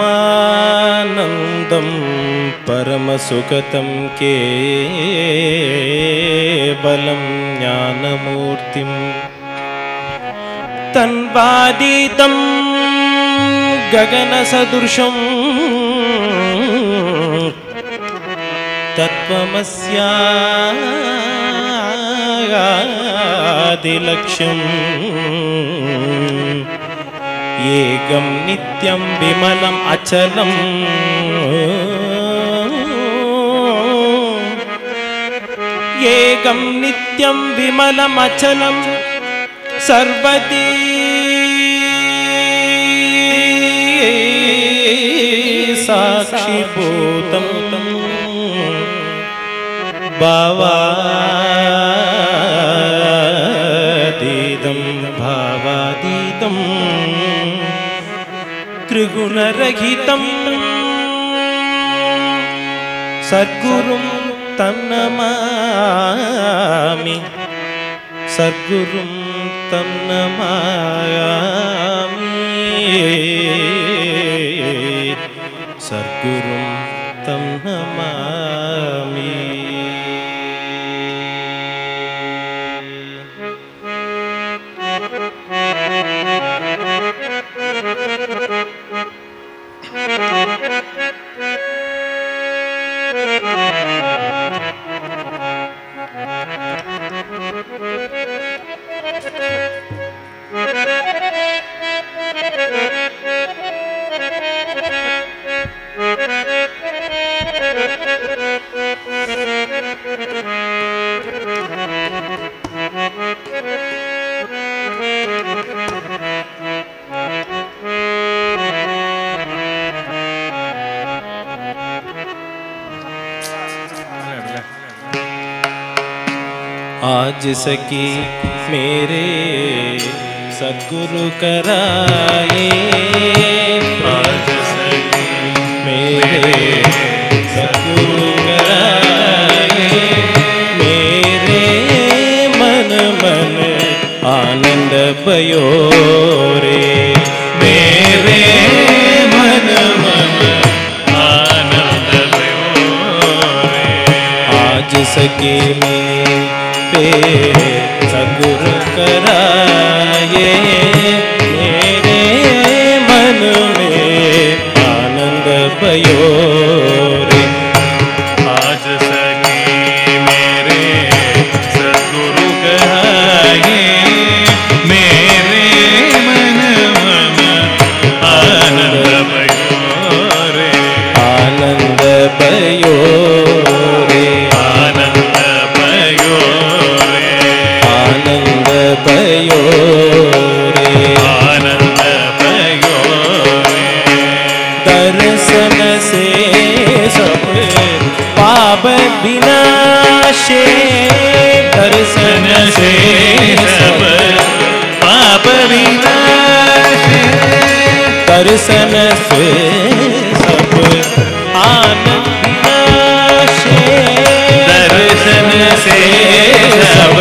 परमानंदं परमसुगतं केवलं ज्ञानमूर्तिं तन्वादितं गगनसदृशं तत्त्वमस्यादिलक्ष्यम् एकं नित्यं विमलम् अचलम् एकं नित्यं विमलम् अचलम् सर्वदी साक्षिभूतं भावातीतं त्रिगुणरहितं सद्गुरुं तं नमामि सद्गुरुं तं नमामि सद्गुरुं तं नमामि। आज सकी मेरे सद्गुरु कराए, आज सकी मेरे सद्गुरु कराए, मेरे मन मन आनंद भयो रे, मेरे मन मन आनंद भयो रे। आज सकी सद्गुरु कराए, मेरे मन में आनंद भयो रे। आज सके मेरे सद्गुरु कराए, मेरे मन मन आनंद भयो रे, आनंद भयो रे, आनंद भयो भयो रे, आनंद भयो रे। दर्शन से सब पाप विनाशे, दर्शन से सब पाप विनाशे, दर्शन से सब आनंद विनाशे, दर्शन से सब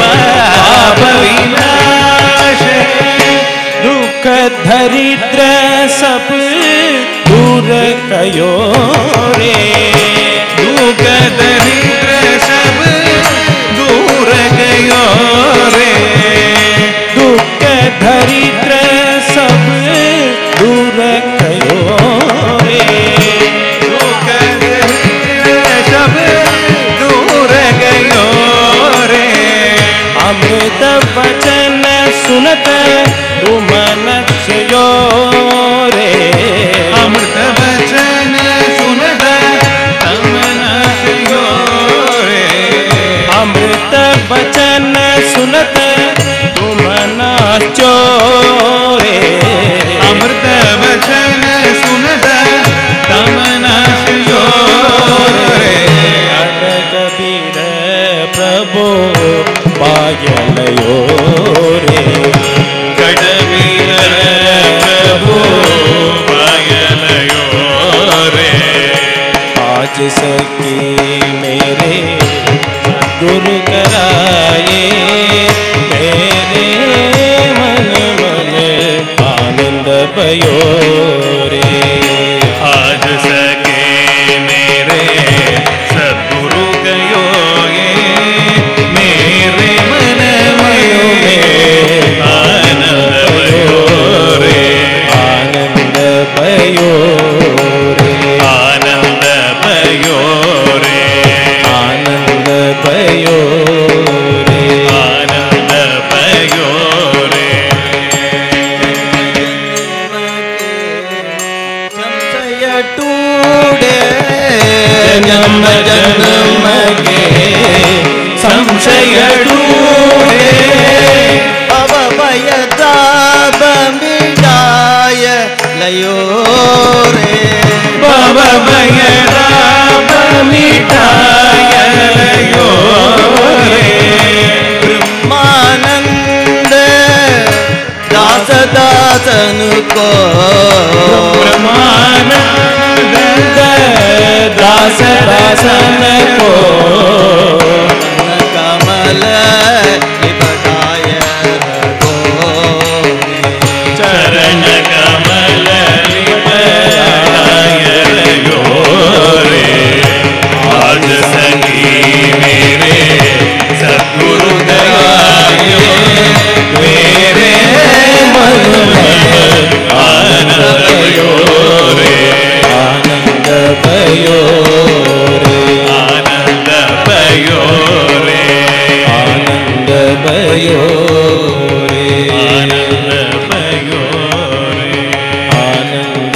विनाश, दुख दरिद्र सब दूर कयो रे, दुख दरिद्र सब दूर कयो रे, दुख दरिद्र सब दूर कयो रे, दुख दरिद्र सब दूर कयो रे। अमृत वचन सुनत तुमन छयो रे, अमृत वचन सुनत तुमन छयो रे, अमृत वचन सुनत तुमन छयो रे, अमृत वचन सुनत तुमन छयो रे। कबीर प्रभु पायलयो रे, कबीर प्रभु पायलयो रे। आज सकी मेरे गुरु कराए, मेरे मन मन आनंद भयो रे। பயோரே ஆனந்த பயோரே ஆனந்த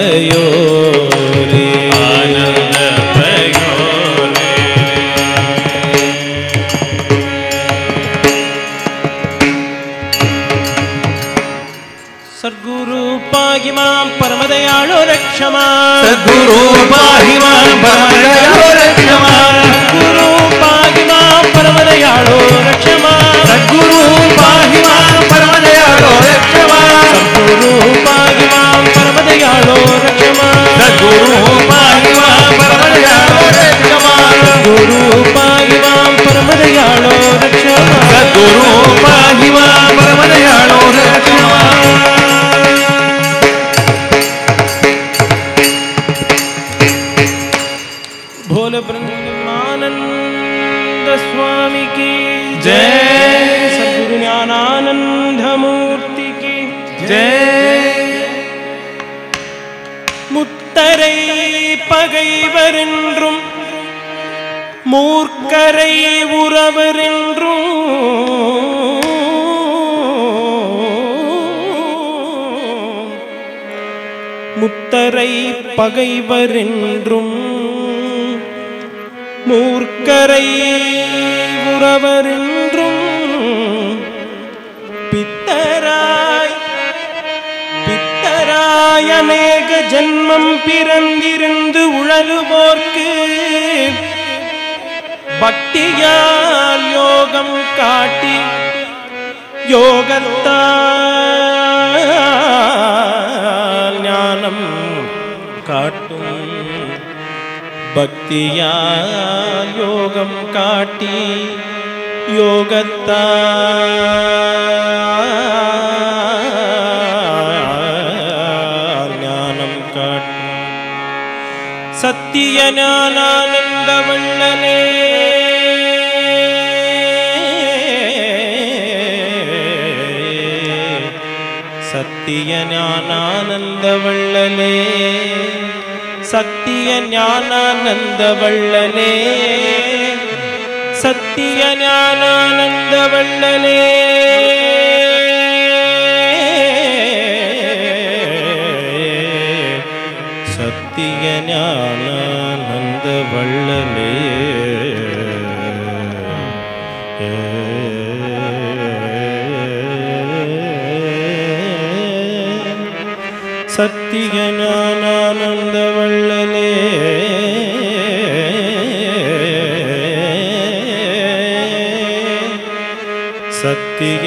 பயோரே ஆனந்த பயோரே सद्गुरु पाहि मां परमदयाळो रक्ष मां सद्गुरु पाहि मां परमदयाळो रक्ष मां सद्गुरु पाहि मां परमदयाळो रक्ष मां सद्गुरु पाहि मां परमदयाळो रक्ष मां सद्गुरु पाहि मां परमदयाळो रक्ष मां सद्गुरु पाहि मां परमदयाळो रक्ष मां सद्गुरु पाहि मां परमदयाळो रक्ष मां सद्गुरु पाहि मां परमदयाळो रक्ष मां भोल ब्रह्मानंद स्वामी की जय सद्गुरु ज्ञानानंद मूर्ति की जय முத்தரை பகைவரென்றும் மூர்க்கரை உறவரென்றும் முத்தரை பகைவரென்றும் மூர்க்கரை உறவரென்றும் பித்தராய் அநேக ஜன்மம் பிறந்திருந்து உழலுவோர்க்கு பக்தியால் யோகம் காட்டி யோகத்தால் ஞானம் காட்டும் பக்தியால் யோகம் காட்டி யோகத்தால் ஞானம் காட்டும் சத்திய ஞானானந்த வள்ளலே சத்திய ஞானானந்த வள்ளலே சத்திய ஞானானந்த வள்ளலே சத்திய ஞானானந்த வள்ளலே சத்திய ஞானானந்த வள்ளலே சத்திய ஞானானந்த வள்ளலே சத்திய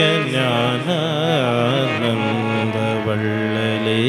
ஞானானந்த வள்ளலே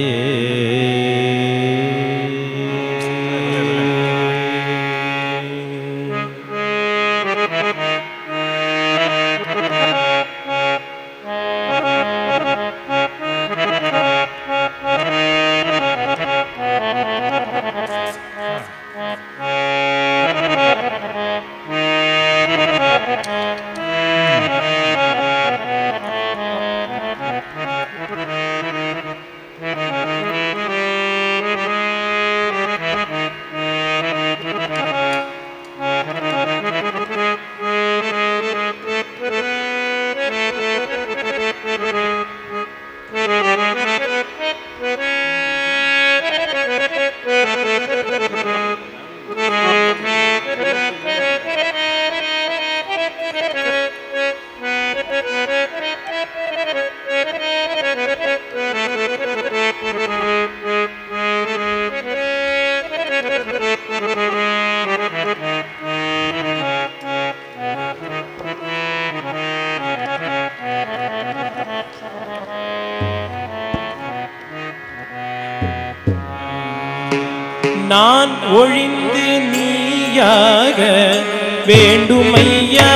நான் ஒழிந்து நீயாக வேண்டுமையா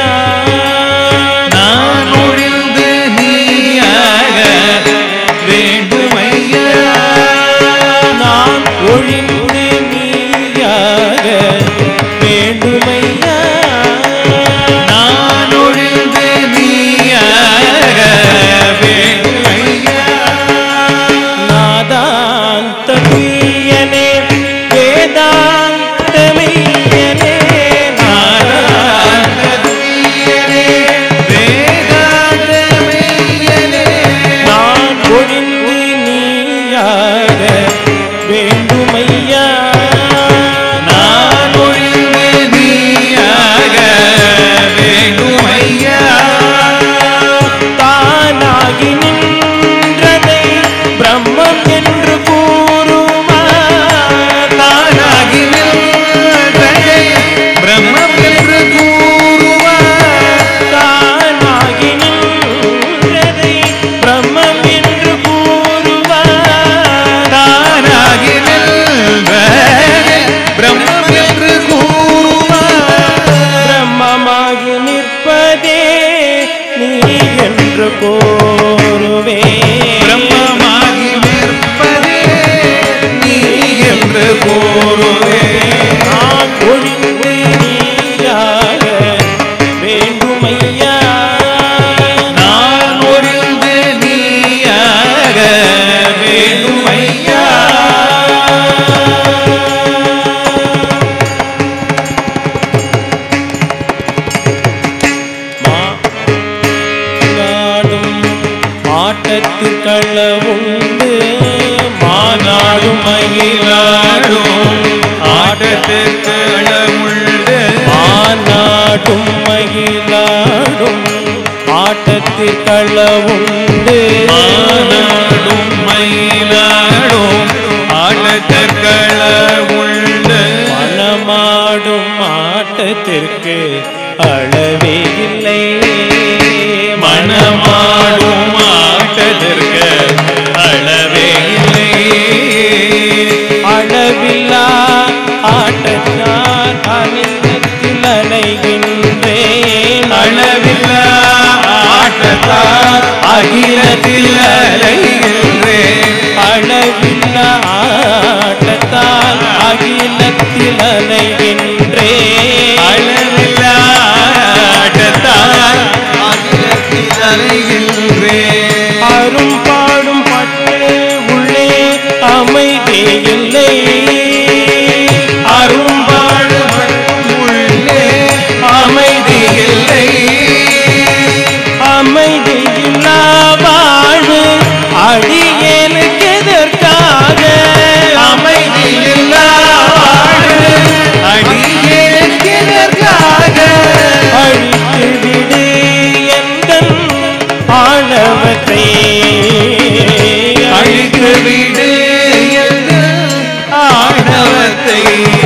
நான் ஒழிந்து நீயாக வேண்டுமையா நான் ஒழிந்து நீயாக வேண்டுமையா நான் ஒழிந்து நீயாக வேண்டுமையா நாதாந்த பிரியனே வேதாந்த மெய்யனே நாதாந்த நிற்பதே நீ என்று கோருவே. பிரம்மமாகி நிற்பதே நீ என்று கோருவே. நான் ஒழிந்து நீயாக வேண்டுமையா. நான் ஒழிந்து நீயாக வேண்டுமையா. மாநாடும் ஆட்டத்து களவுண்டு. மாநாடும் மயிலாடும் ஆட்டத்திற்கு அளவுண்டு. மாநாடும் மயிலாடும் ஆட்டத்தில் களவுண்டு. மாநாடும் மயிலாடும் ஆட்டத்திற்கு அளவுண்டு. மனமாடும் ஆட்டத்திற்கு அளவே இல்லை. மனமாடும் ஆட்டத்திற்கு அளவே இல்லை. அளவில்லா ஆட்டத்தால் அகிலத்தில் அலைகின்றேன். அளவில்லா ஆட்டத்தால் அகிலத்தில் அலைகின்றேன். அளவில்லா ஆட்டத்தால் அகிலத்தில் அலைகின்றேன். அளவில்லா ஆட்டத்தால் அகிலத்தில் அலைகின்றேன். அரும்பாடும் பட்டு உள்ளே அமைதி இல்லை. அரும்பாடுபடும் உள்ளே அமைதி இல்லை. அமைதி இல்லா வாழ்வு அடியேனுக்கு எதற்காக. அமைதி இல்லா வாழ்வு அடியேனுக்கு எதற்காக. அழித்து விடு எந்தன் ஆணவத்தை. அழித்து விடு எந்தன் ஆணவத்தை.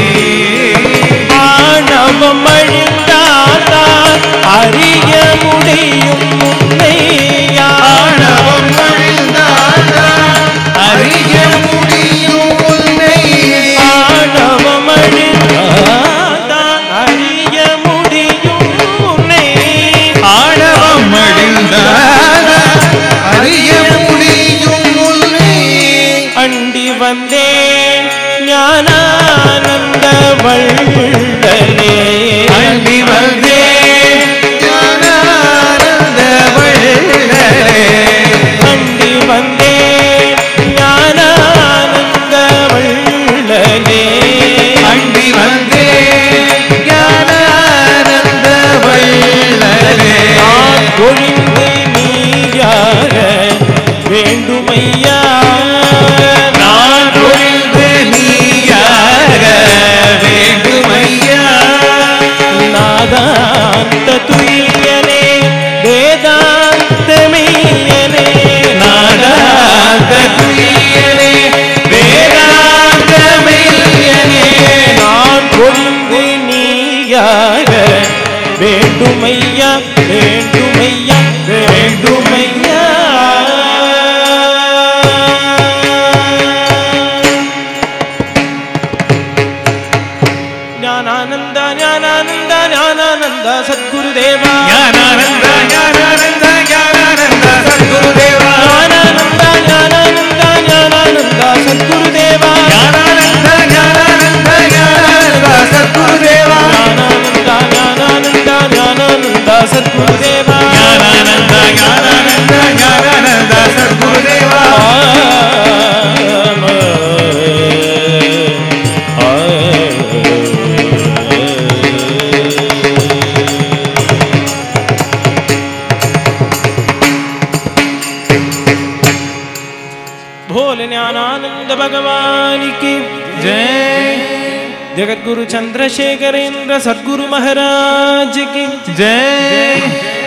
ஆணவம் அழிந்தால்தான் அறிய முடியும் உன்னை. ஆணவம் அழிந்தால்தான் அறிய முடியும் உன்னை. ஆணவம் அழிந்தால்தான் அறிய முடியும் உன்னை. ஆணவம் அழிந்தால்தான் அறிய முடியும் உன்னை. அண்டி வந்தேன் ஞானானந்த வள்ளலே. அண்டி வந்தேன் ஞானானந்த வள்ளலே. அண்டி வந்தேன் ஞானானந்த வள்ளலே. அண்டி வந்தேன் ஞானானந்த வள்ளலே. நான் ஒழிந்து நீயாக வேண்டுமையா. நான் ஒழிந்து நீயாக வேண்டுமையா. நாதாந்த துய்யனே வேதாந்தமெய்யனே. நாதாந்த துய்யனே வேதாந்த மெய்யனே. நான் ஒழிந்து நீயாக வேண்டுமையா வேண்டுமையா வேண்டுமையா. ஞானானந்த ஞானானந்த ஞானானந்த சத்குருதேவா. ஞானானந்த ஞானானந்த ஞானானந்த சத்குருதேவா. ஞானானந்த ஞானானந்த ஞானானந்த சத்குருதேவா. ஞானானந்த ஞானானந்த ஞானானந்த சத்குருதேவா. ஞானானந்த ஞானானந்த ஞானானந்த சத்குருதேவா. ஞானானந்த ஞானானந்த ஞானானந்த சத்குருதேவா. भोले ज्ञानानंद भगवान की जय. जगद्गुरु चंद्रशेखरेंद्र सद्गुरु महाराज की जय.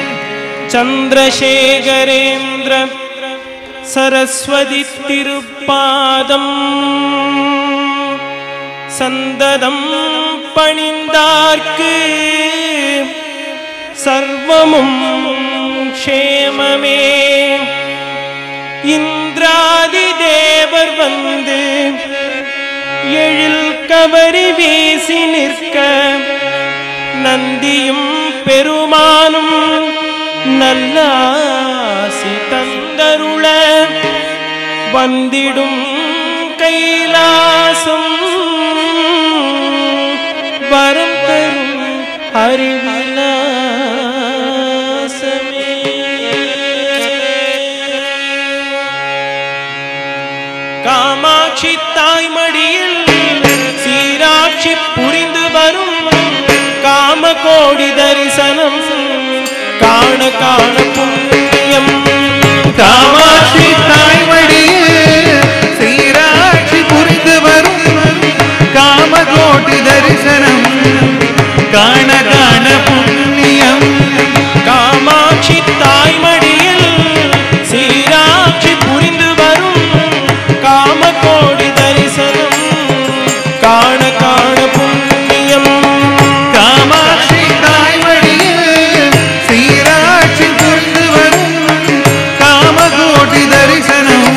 चंद्रशेखरेंद्र सरस्वती तिरुपादम संददम पणिंदार्क्कु सर्वमुम क्षेममे. இந்திராதி தேவர் வந்து எழில் கவரி வீசி நிற்க நந்தியும் பெருமானும் நல்லாசி தந்தருள வந்திடும் கைலாசம் வரம் தரும் அறிவிலாசமே. காமாட்சி தாய்மடியில் சீராட்சி புரிந்து வரும் காமகோடி தரிசனம் காண காண புண்ணியம். காமாட்சி தாய்மடியில் சீராட்சி புரிந்து வரும் காமகோடி தரிசனம் காண காண புண்ணியம். காமாட்சி தாய்மடியில் சீராட்சி புரிந்து வரும் காமகோடி தரிசனம் காண காண புண்ணியம். காமாட்சி தாய்மடியில் சீராட்சி புரிந்து வரும் காமகோடி தரிசனம்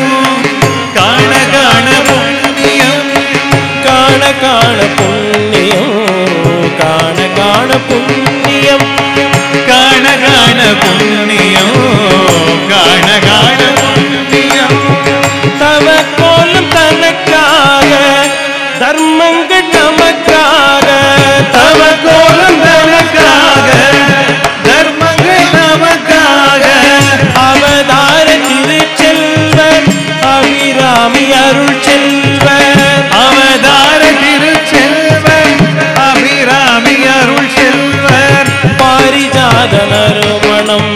காண காண புண்ணியம். காண காண புண்ணியம் காண காண புண்ணியம். காண காண புண்ணியம் காண காண புண்ணியம். தவ கோலம் தனக்காக தர்மங்கள் நமக்காக தவ கோலம் தனக்காக தர்மங்கள் நமக்காக அவதார திருச்செல்வர் அபிராமி அருள் செல்வர். அவதார திருச்செல்வர் அபிராமி அருள் செல்வர். பாரிஜாத நறுமணம்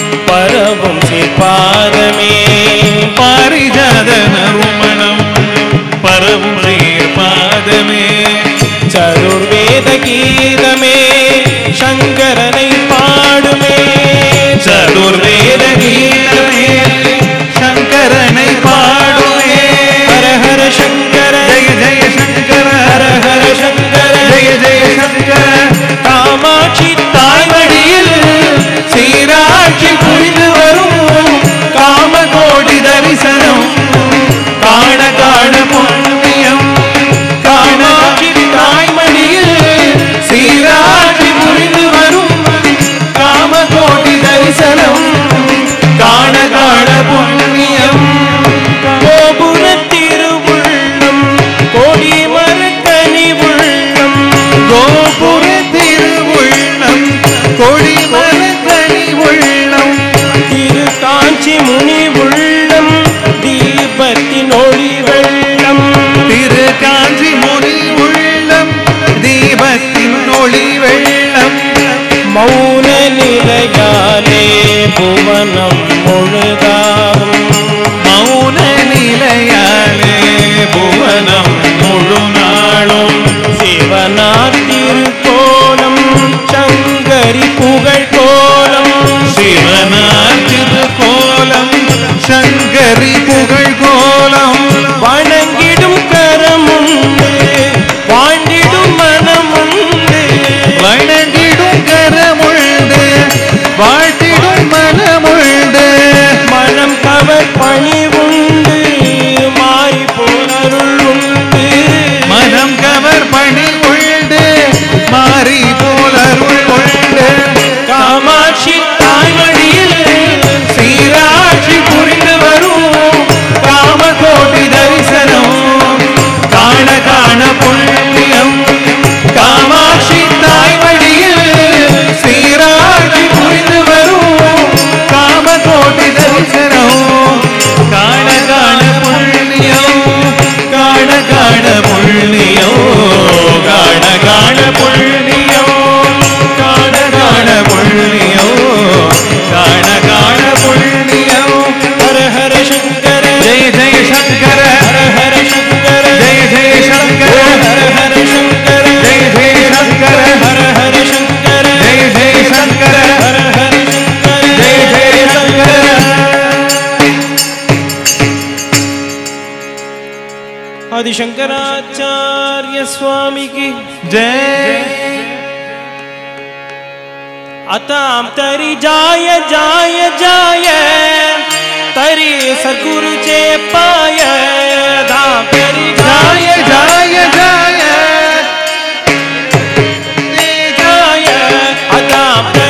பரவும் சிற்பாதமே. பாரிஜாத நறுமணம் பரவும் சீர்பாதமே. சதுர்வேத கீதமே சங்கரனை பாடுமே. சதுர்வேத கீதமே சங்கரனை பாடுமே. ஹர ஹர சங்கர ஜெய ஜெய சங்கர ஹர ஹர சங்கர ஜெய ஜெய சங்கர. காமாட்சி தாய்மடியில் சீராட்சி புரிந்து வரும் காமகோடி தரிசனம் காண காண புண்ணியம். காமாட்சி தாய்மடியில் சீராட்சி புரிந்து வரும் காமகோடி தரிசனம் காண காண புண்ணியம். கோபுர திருவுள்ளம் கோடி மரக்கனி உள்ளம். கோபுர திருவுள்ளம் கொடிமரக்கனி உள்ளம். திரு காஞ்சி முனி உள்ளம் தீபத்தின் ஒளி வெள்ளம். திரு காஞ்சி முனி உள்ளம் தீபத்தின் ஒளி வெள்ளம். மௌன நிலையாலே புவனம் முழுதாகும். மௌன நிலையாலே புவனம் முழு நாளும் சிவனார் திருக்கோலம் சங்கரி புகழ் கோலம். சிவனார் திருக்கோலம் சங்கரி புகழ் கோலம். வணங்கிடும் கரமுண்டு வாழ்ந்திடும் மனமுண்டு. வணங்கிடும் கரமுண்டு வாழ்த்திடும் மனமுண்டு. மனம் கவர் பணிவுண்டு மாறி போனருள் உண்டு. மனம் கவர் பணி உண்டு மாறி போல் அருள் உண்டு. காமாட்சி தாய்மடியில் சீராட்சி புரிந்து வரும் காமகோடி தரிசனம் காண காண புண்ணியம். காமாட்சி தாய்மடியில் சீராட்சி புரிந்து வரும் காமகோடி தரிசனம் காண காண புண்ணியம். காண காண புண்ணியம் காண காண புண்ணியம். காண காண புண்ணியம் காண காண புண்ணியம். ஹர ஹர சங்கர ஜெய ஜெய சங்கர ஹர ஹர சங்கர ஜெய ஜெய சங்கர ஹர ஹர சங்கர ஜெய ஜெய சங்கர ஹர ஹர சங்கர ஜெய ஜெய சங்கர ஹர ஹர சங்கர ஜெய ஜெய சங்கர. आदिशंकराचार्य स्वामी की जय. अताम तरी जाय जाय जाय तरी सद्गुरु चे पाय. धाम तरी जाय जाय जाय जाय अताम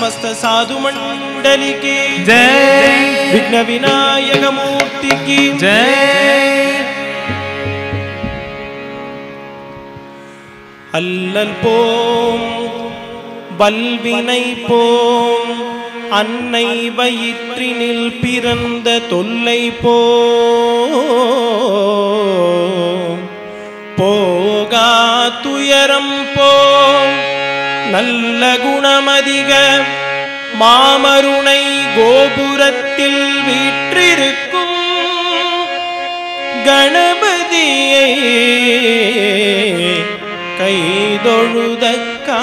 समस्त साधु मंडली की जय। विघ्न विनायक मूर्ति की जय। அல்லல் போம் வல்வினை போம் அன்னை வயிற்றினில் பிறந்த தொல்லை போம் போகா துயரம் போம் நல்ல குணமதிக மாமருணை கோபுரத்தில் வீற்றிருக்கும் கணபதியை கைதொழுதக்கா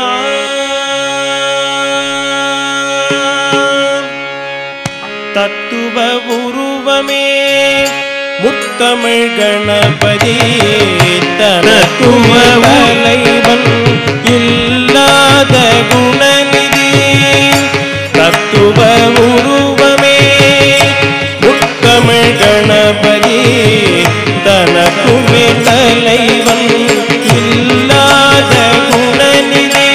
தத்துவ உருவமே முத்தமிழ் கணபதி தனக்குவ தலைவன் இல்லாத குணநிதி தத்துவ உருவமே முத்தமிழ் கணபதி தனக்குமே தலைவன் இல்லாத குணநிதி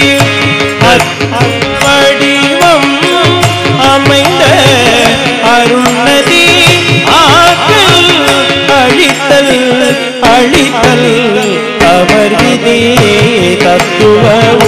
வடிவம் அமைந்த அருள்நதி ஆற்றல் அழித்தல் அழித்தல் அவர் விதி தத்துவ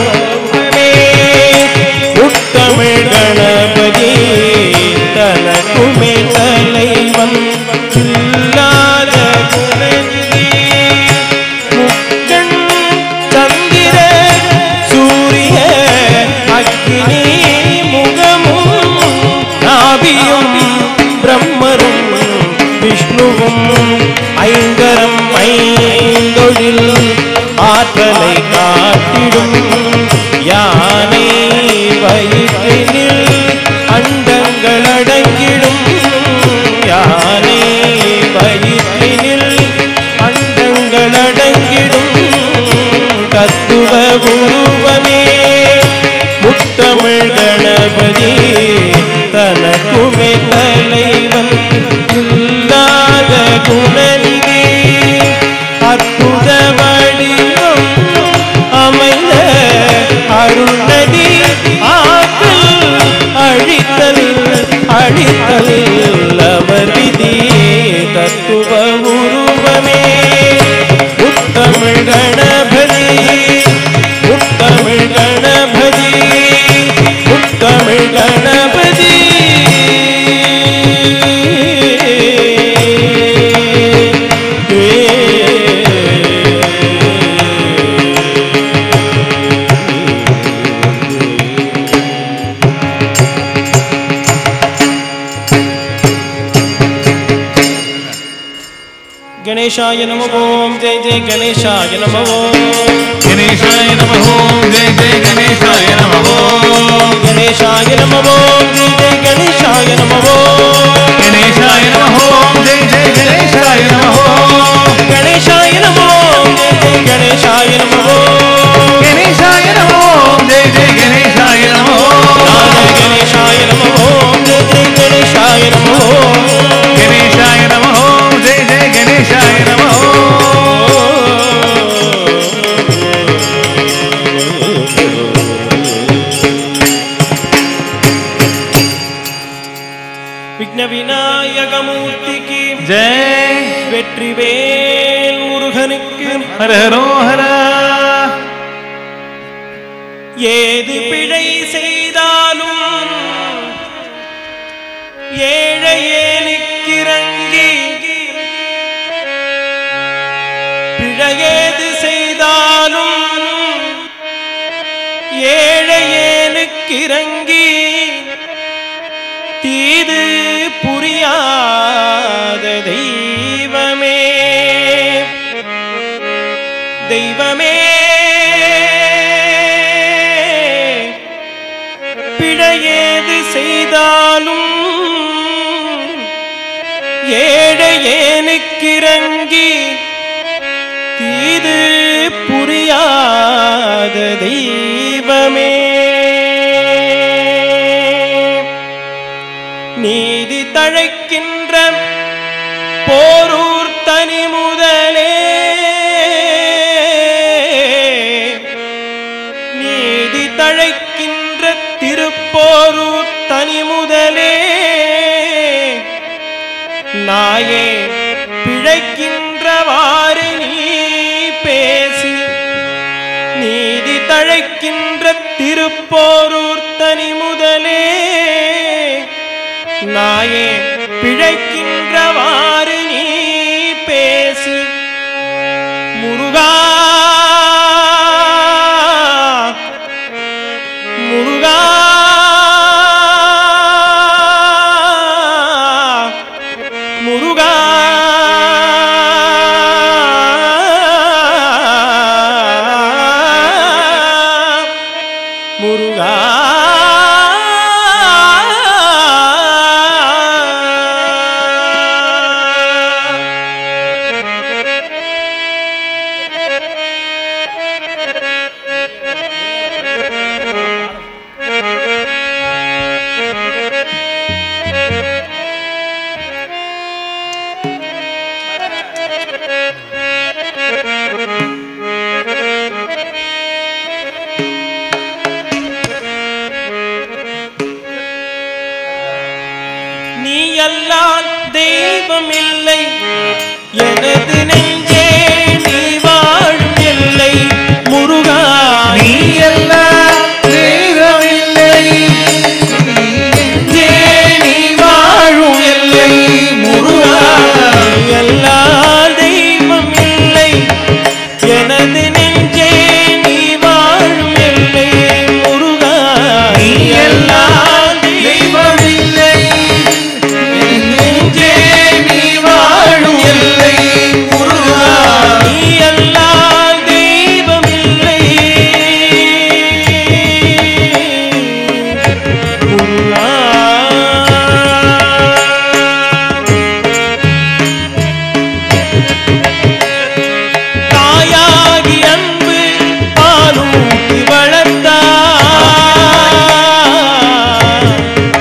முத்தமிழ் கணபதி தனக்குமே தலைவன் இல்லாத குணநிதி முக்கண் சந்திர சூரிய அக்கினி முகமும் நாபியும் பிரம்மரும் விஷ்ணுவும் ஐங்கரம் ஐந்தொழில் ஆற்றலை காட்டிடும் யானை வயிற்றினில் அண்டங்கள் அடங்கிடும் யானை வயிற்றினில் அண்டங்கள் அடங்கிடும் தத்துவ உருவமே முத்தமிழ் கணபதி தனக்குமே தலைவன் இல்லாத குணநிதி அற்புத வடிவம் அமைந்த அருள்நதி ஆற்றல் அழித்தல் அழித்தல் அவர் விதி தத்துவ உருவமே முத்தமிழ் கணபதி முத்தமிழ் கணபதி முத்தமிழ் கணபதி गणेशाय नमः ओम जय जय गणेशाय नमः ओम गणेशाय नमः ओम जय जय गणेशाय नमः ओम गणेशाय नमः ओम जय जय गणेशाय नमः ओम गणेशाय नमः ओम जय जय गणेशाय नमः ओम गणेशाय नमः ओम जय जय गणेशाय नमः ओम गणेशाय नमः ओम जय जय गणेशाय नमः ओम गणेशाय नमः ओम जय जय गणेशाय नमः ओम गणेशाय नमः ओम जय जय गणेशाय नमः ओम विघ्न विनायक मूर्ति की जय வெற்றிவேல் முருகனுக்கு हर हरो हरा ஏது பிழை செய்தாலும் ஏழையேனுக்கிறங்கி பிழையேது செய்தாலும் ஏழையேனுக்கிறங்கி தீது புரியாத தெய்வமே தெய்வமே பிழையேது செய்தாலும் ஏழையேனுக்கிறங்கி தீது புரியாத தெய்வமே நீதி தழைக்கின்ற போரூர் தனி முதலே நீதி தழைக்கின்ற திரு திருப்போரூர் தனி முதலே நாயே பிழைக்கின்றவாறு நீ பேசி நீதி தழைக்கின்ற திருப்போரூர் தனி முதலே நாயே பிழைக்கின்றவாறு நீ பேசு முருகா முருகா முருகா முருகா நீ அல்லால் தெய்வம் இல்லை எனது நெஞ்சே நீ வாழும் எல்லை முருகா நீ அல்லால் தெய்வம் இல்லை நெஞ்சே நீ வாழும் எல்லை முருகா நீ அல்லால் தெய்வம் இல்லை எனது நெஞ்சே நீ வாழும் எல்லை முருகா நீ அல்லால் தெய்வம் இல்லை நெஞ்சே நீ வாழும் எல்லை முருகா நீ அல்லால் தெய்வம் இல்லை முருகா தாயாகி அன்பு பாலூட்டி வளர்த்தாய்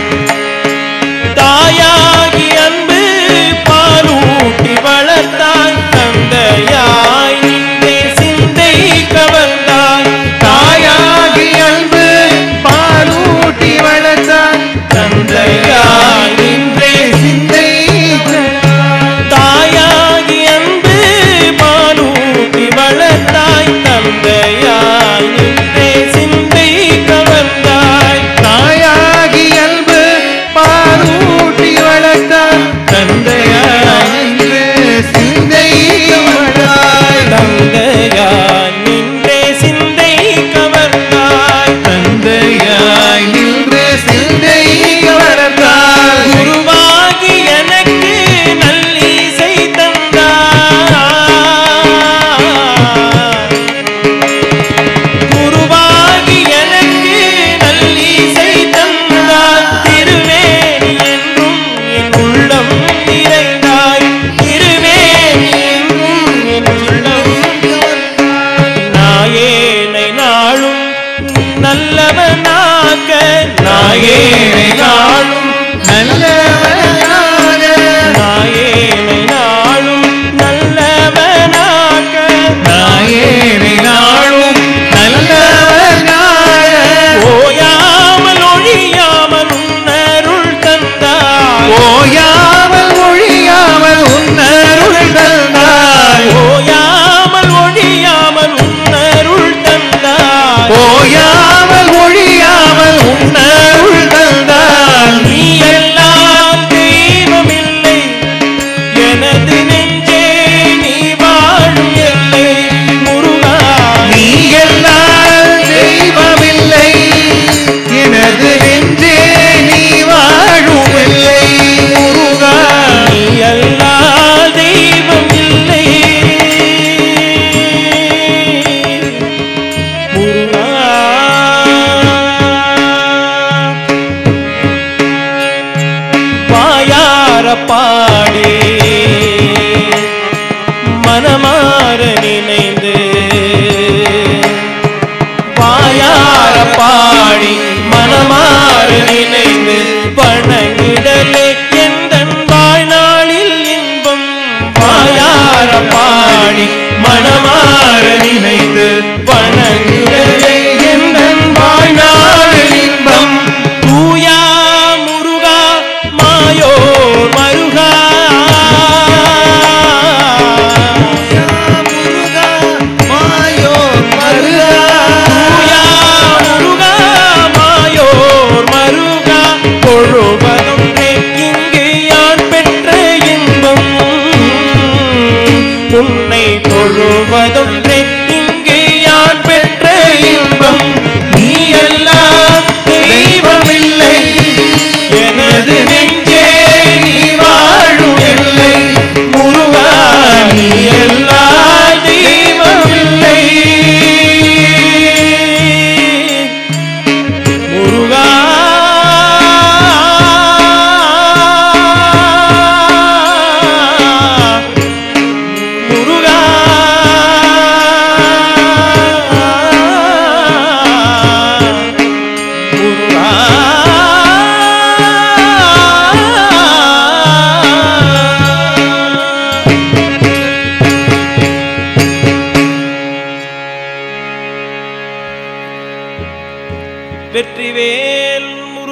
தாயாகி அன்பு பாலூட்டி வளர்த்தாய் தந்தையாய் நின்றே சிந்தை கவர்ந்தாய் தாயாகி அன்பு பாலூட்டி வளர்த்தாய் தந்தையாய் நின்றே சிந்தை தாயாகி அன்பு பாலூட்டி வளர்த்தாய் தந்தையாய் நின்றே சிந்தை கவர்ந்தாய் தாயாகி அன்பு பாலூட்டி வளர்த்தாய் தந்தையாய் சிந்தை வளர்த்தாய் தந்தையாய் நின்றே சிந்தை கவர்ந்தாய் தந்தையாய் நின்று சிந்தை வளர்த்தாய் குருவாகி எனக்கு நல்லிசை தந்தாய் குருவாகி எனக்கு நல்லிசை தந்தாய் திருவேணி என்றும் என் உள்ளம் நிறைந்தாய் திருவேணி என்றும் என் உள்ளம் நாயேனை நாளும் நல்லவனாக நாயேனை நாளும் நல்லவனாக நாயேனை நாளும் நல்லவனாக நாயேனை நாளும் நல்லவனாக ஓயாமல் ஒழியாமல் உன்னருள் தந்தாய் ஓயாமல் ஒழியாமல் உன்னருள் தந்தாய் ஓயாமல் ஒழியாமல் உன்னருள் தந்தாய் ஓயாமல் ஒழியாமல் உன்னருள் தந்தாய் நீ எல்லாம் தெய்வம் இல்லை எனது நெஞ்சே நீ வாழும் எல்லை முருகா நீ எல்லாம் தெய்வமில்லை எனது நெஞ்சே நீ வாழும் இல்லை முருகா நீ எல்லாம் தெய்வம் இல்லை முருகா வாயார பாடி மனமாற நினைந்து வாயார பாடி மனமாற நினைந்து வணங்கிடலே எந்தன் வாழ்நாளில் இன்பம் வாயார பாடி மனமாற நினைந்து வணங்கிடலே எந்தன் வாழ்நாளில் இன்பம்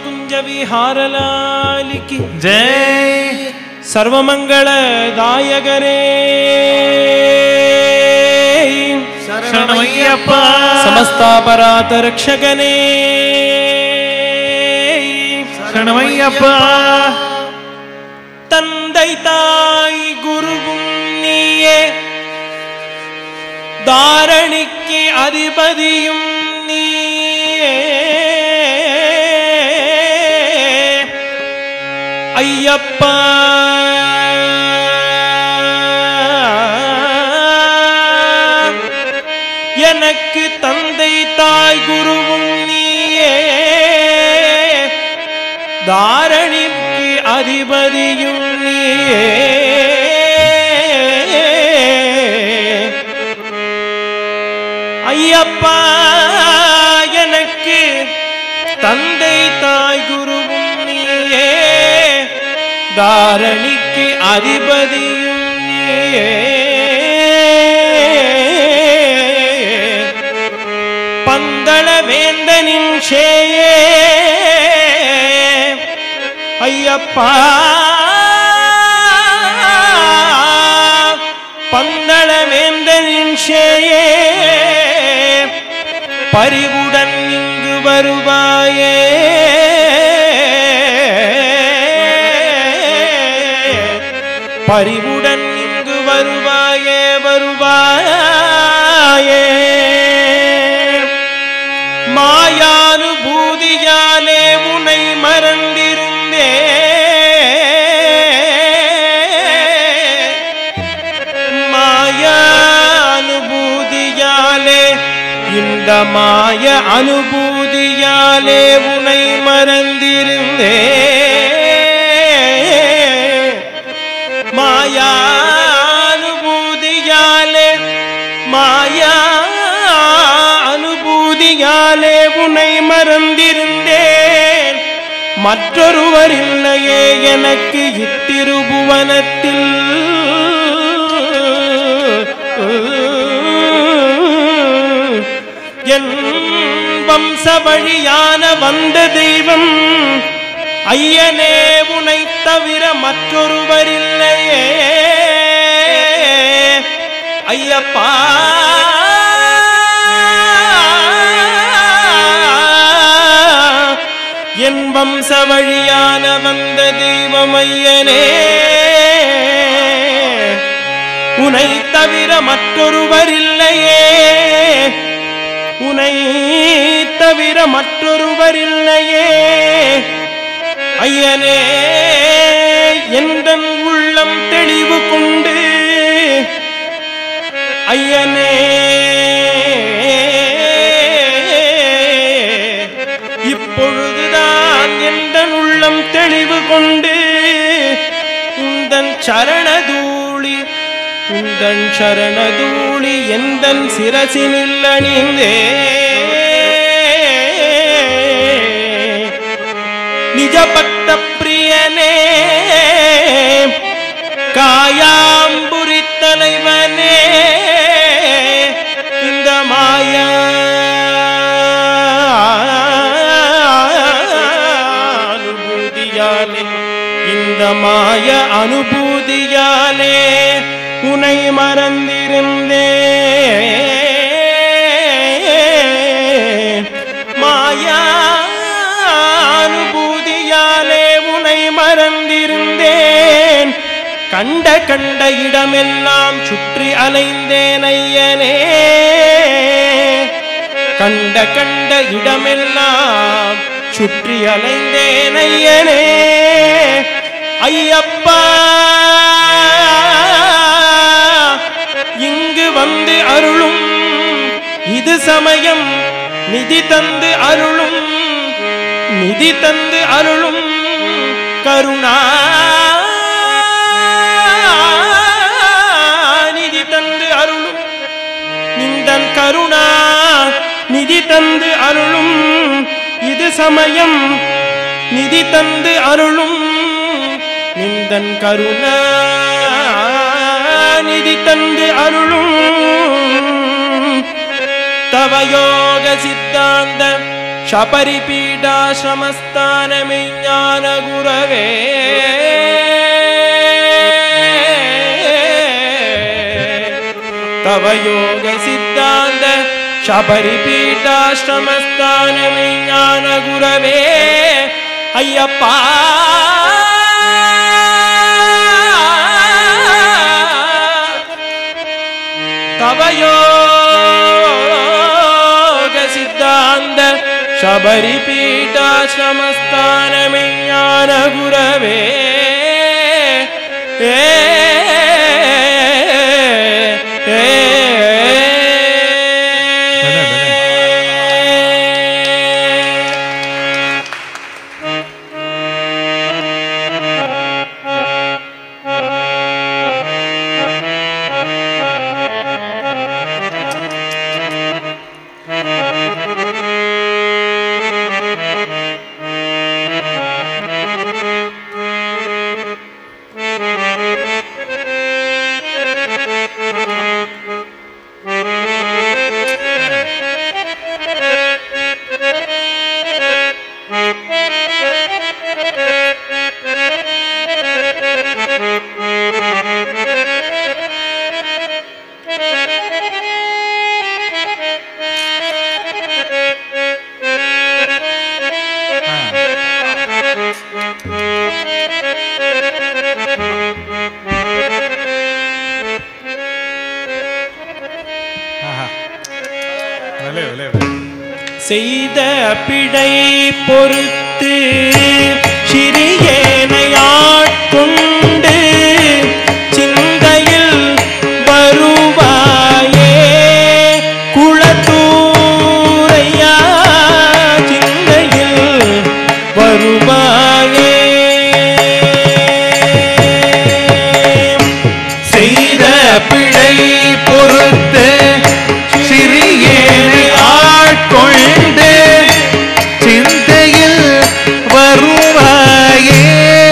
कुंज विहारलाल की जय। सर्वमंगलदायकरे शरणमय्यप्पा। समस्तापराध रक्षकने शरणमय्यप्पा। तंदै ताई गुरुவும் நீயே தாரணிக்கு அதிபதியும் நீயே ஐயப்பா எனக்கு தந்தை தாய் குருவும் நீயே தாரணிக்கு அதிபதியும் நீயே ஐயப்பா எனக்கு தந்தை தாய் குருவும் நீயே தாரணிக்கு அதிபதியும் நீயே பந்தள வேந்தனின் சேயே ஐயப்பா பந்தள வேந்தனின் சேயே பரிவுடன் இங்கு வருவாயே பரிவுடன் இங்கு வருவாயே வருவாயே மாயானுபூதியாலே உனை மறந்திருந்தே மாயானுபூதியாலே இந்த மாய அனுபூதியாலே உனை மறந்திருந்தே மாயானுபூதியாலே மாயா அனுபூதியாலே உனை மறந்திருந்தேன் மற்றொருவர் இல்லையே எனக்கு இத்திருபுவனத்தில் என் வம்ச வழியான வந்த தெய்வம் ஐயனே உனை தவிர மற்றொருவர் இல்லையே ஐயப்பா என் வம்ச வழியான வந்த தெய்வம் ஐயனே உனை தவிர மற்றொருவர் இல்லையே உனை தவிர மற்றொருவர் இல்லையே ஐயனே எந்தன் உள்ளம் தெளிவு கொண்டு ஐயனே இப்பொழுதுதான் எந்தன் உள்ளம் தெளிவு கொண்டு உந்தன் சரணதூளி உந்தன் சரணதூளி எந்தன் சிரசினில் அணிந்தே நிஜ பக்த பிரியனே காயாம்புரி தலைவனே இந்த மாயா அனுபூதியாலே இந்த மாய அனுபூதியாலே உனை மறந்திருந்தே மாயா அனுபூதியாலே உனை மறந்திருந்தேன் கண்ட கண்ட இடமெல்லாம் சுற்றி அலைந்தேன் ஐயனே கண்ட கண்ட இடமெல்லாம் சுற்றி அலைந்தேன் ஐயனே ஐயப்பா இங்கு வந்து அருளும் இது சமயம் நிதி தந்து அருளும் நிதி தந்து அருளும் கருணா நிதி தந்து அருளும் நிந்தன் கருணா நிதி தந்து அருளும் இது சமயம் நிதி தந்து அருளும் நிந்தன் கருணா நிதி தந்து அருளும் தவயோக சித்தாந்த शबरिपीठाश्रमस्थानमे ज्ञानगुरवे तव योग सिद्धांत शबरिपीठाश्रमस्थानमे ज्ञानगुरवे अय्यप्पा तव योग सिद्धांत शबरिपीठाश्रमस्थानमे ज्ञानगुरवे செய்த பிழை பொறுத்து சிறியேனை ஆட்கொண்டு சிந்தையில் வருவாயே குளத்தூரையா சிந்தையில் வருவாயே செய்த பிழை பொறுத்து சிறியேனை ஆட்கொண்டு சிந்தையில் வருவாயே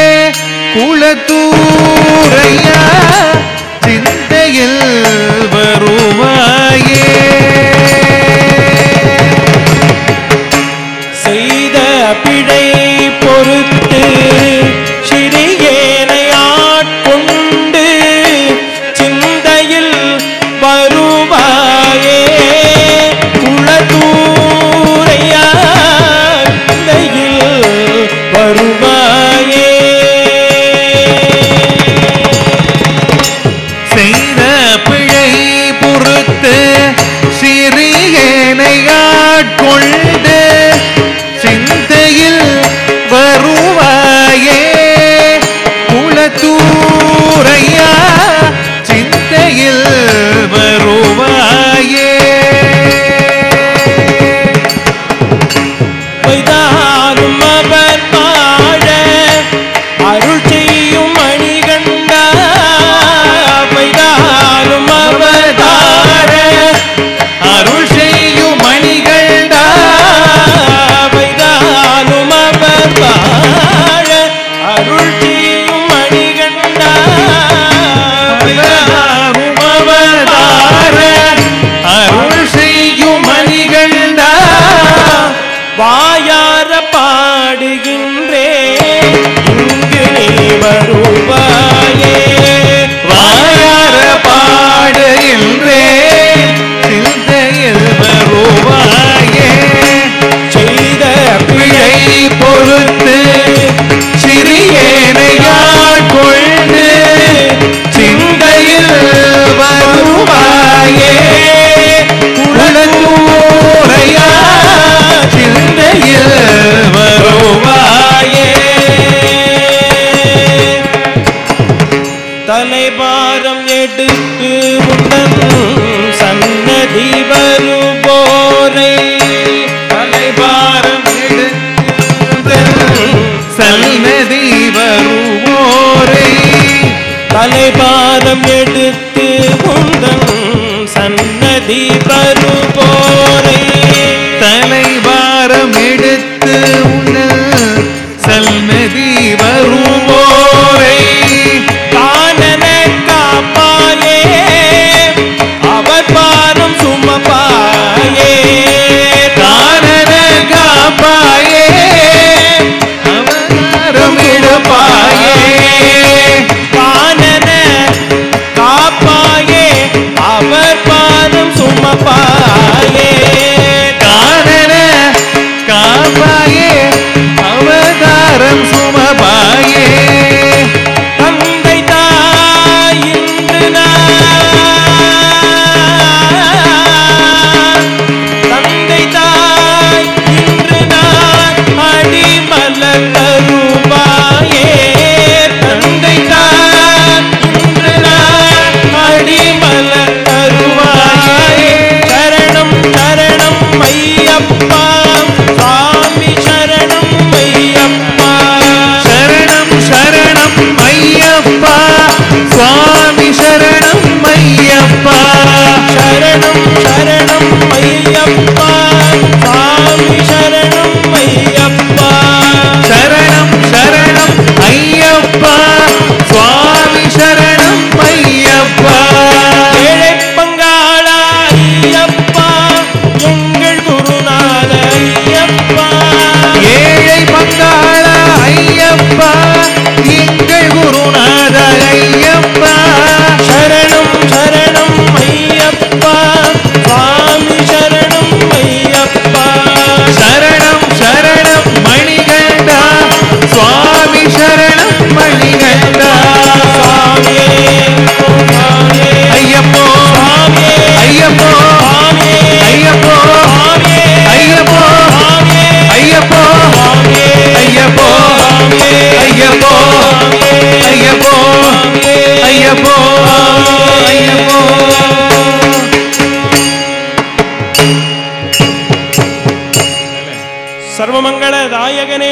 குளத்தூரையா சிந்தையில் வருவாயே செய்த பிழை பொறுத்து சிறியேனை ஆட்கொண்டு சிந்தையில் வருவாயே குளத்தூரையா சிந்தையில் வருவாயே செய்த பிழை பொறுத்து சிறியேனை ஆட்கொண்டு சிந்தையில் வருவாயே குளத்தூரையா சிந்தையில் வருவாயே வைதாலும் அவர் வாழ அருள் செய்யும் மணிகண்டா வைதாலும் அவர் வாழ அருள் செய்யும் மணிகண்டா வைதாலும் அவர் வாழ அருள் செய்யும் மணிகண்டா வைதாலும் அவதார அருள் செய்யும் மணிகண்டா வாயார பாடுகின்றே இங்கு நீ வருவாயே வாயார பாடுகின்றே சிந்தையில் வருவாயே செய்த பிழை பொறுத்து சிறியேனை ஆட்கொண்டு சிந்தையில் வருவாயே குளத்தூரையா சிந்தையில் வருவாயே தலைபாரம் எடுத்து உடன் சன்னதி வருவோரை தலைபாரம் எடுத்து சன்னதி வருவோரை தலைபாரம் எடுத்து உடன் சன்னதி வருவோரை தலைபாரம் எடுத்து உணல் சல்மதி வருவோரை தானன காப்பாயே அவர் பாரம் சுமப்பாயே தானன காப்பாயே சுமபாயே கானன காப்பாயே அவதாரம் சுமபாயே தந்தை தாய் இன்று நான் தந்தை தாய் இன்று நான் அடிமலர் தருவாயே தந்தை தாய் இன்று நான் அடிமலர் தருவாயே சரணம் சரணம் ஐயப்பா சுவாமி சரணம் ஐயப்பா சரணம் சரணம் ஐயப்பா சுவாமி சரணம் ஐயப்பா சரணம் சரணம் ஐயப்பா சுவாமி சரணம் ஐயப்பா சரணம் சரணம் ஐயப்பா சுவாமி சரணம் ஐயப்பா ஏழை பங்காளா ஐயப்பா எங்கள் குருநாத ஐயப்பா ஏழை பங்காள ஐயப்பா எங்கள் குருநாத ஐயப்பா சரணம் சரணம் ஐயப்பா சுவாமி சரணம் ஐயப்பா சரணம் சரணம் மணிகண்டா சுவாமி சரணம் மணிகண்டா சுவாமியே சுவாமியே ஐயப்போ சுவாமியே ஐயப்போ சுவாமியே ஐயப்போ சுவாமியே ஐயப்போ சுவாமியே ஐயப்போ சுவாமியே ஐயப்போ சுவாமியே ஐயப்போ ஐயப்போ ஐயப்போ ஐயப்போ சர்வமங்களதாயகனே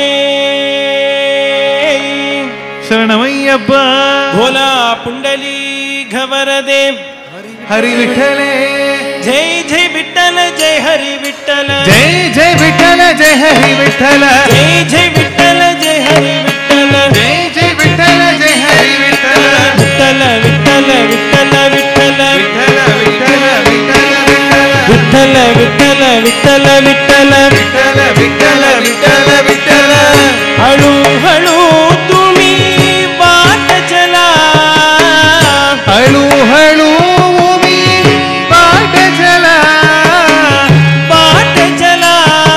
சரணமையப்பா भोला पुंडलीक वरदे हरि विठ्ठले जय जय विठ्ठल जय हरि विठ्ठल जय जय विठ्ठल जय हरि विठ्ठल जय जय विठ्ठल जय हरि विठ्ठल जय जय विठ्ठल जय हरि विठ्ठल विठ्ठल विठ्ठल विठ्ठल विठ्ठल विठ्ठल विठ्ठल विठ्ठल विठ्ठल विठ्ठल विठ्ठल विठ्ठल विठ्ठल विठ्ठल विठ्ठल विठ्ठल हळू हळू तुम्ही वाट चला हळू हळू मी पाठ चला वाट चला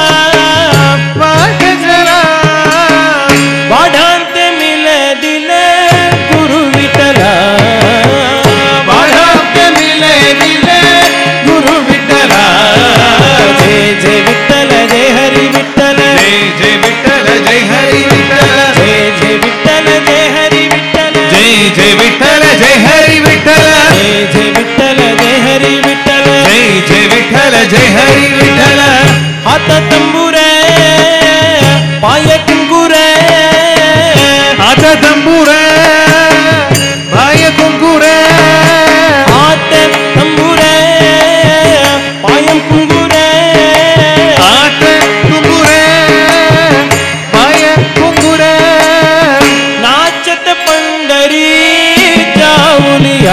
पाठ चला वाढांत मिल दिल गुरु विठ्ठला वाढांत मिले मिले गुरु विठ्ठला जय जय विठ्ठल जय हरि विठ्ठल जय जय विठ्ठल जय हरि विठ्ठल जय जय विठ्ठल जय हरि विठ्ठल जय जय विठ्ठल जय हरि विठ्ठल जय जय विठ्ठल जय हरि विठ्ठल जय जय विठ्ठल जय हरि विठ्ठल हात तंबुर पाय कुंकुर हात तंबूर पाय कुंकुर हात तंबुर पाय कुंकुर हात कुंकुर पाय कुंकुर नाचत पंढरी जाऊलिया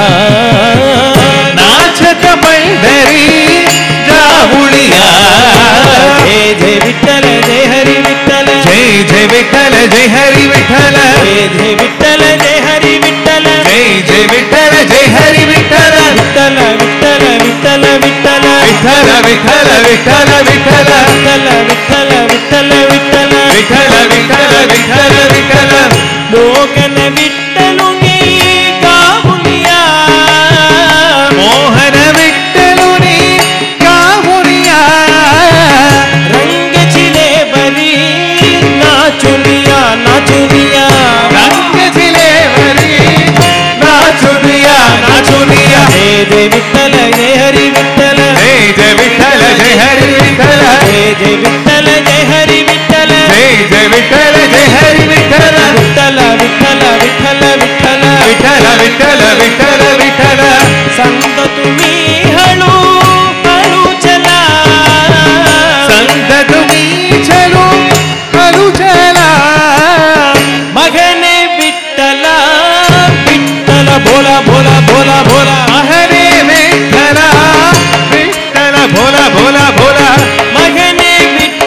नाचत पंढरी जाऊलिया जय जय विठ्ठल जय हरि विठ्ठल जय जय विठ्ठल जय हरि विठ्ठल जय जय विठ्ठल जय हरि विठ्ठल जय जय विठ्ठल जय हरि विठ्ठल विठ्ठल विठ्ठल विठ्ठल विठ्ठल विठ्ठल विठ्ठल विठ्ठल विठ्ठल विठ्ठल विठ्ठल विठ्ठल विठ्ठल विठ्ठल विठ्ठल विठ्ठल मोहन विठ्ठलुनी गाऊनिया मोहन विठ्ठलुनी गाऊनिया रंग चिले बरी नाचुनिया नाचुनिया रंग जिलेवरी नाचुनिया नाचुनिया जय जय विठ्ठल जय हरि विठ्ठल जय जय विठ्ठल जय हरि विठ्ठल जय जय विठ्ठल जय हरि विठ्ठल जय जय विठ्ठल जय हरि विठ्ठल विठ्ठल विठ्ठल विठ्ठल विठ्ठल विठ्ठल विठ्ठल विठ्ठल विठ्ठल संत तुम्ही हळू हळू चला संत तुम्ही चलो हळू चला मगने विठ्ठला विठ्ठल भोला भोला भोला भोला हरे विठ्ठला विठ्ठल भोला भोला भोला मगने विठ्ठला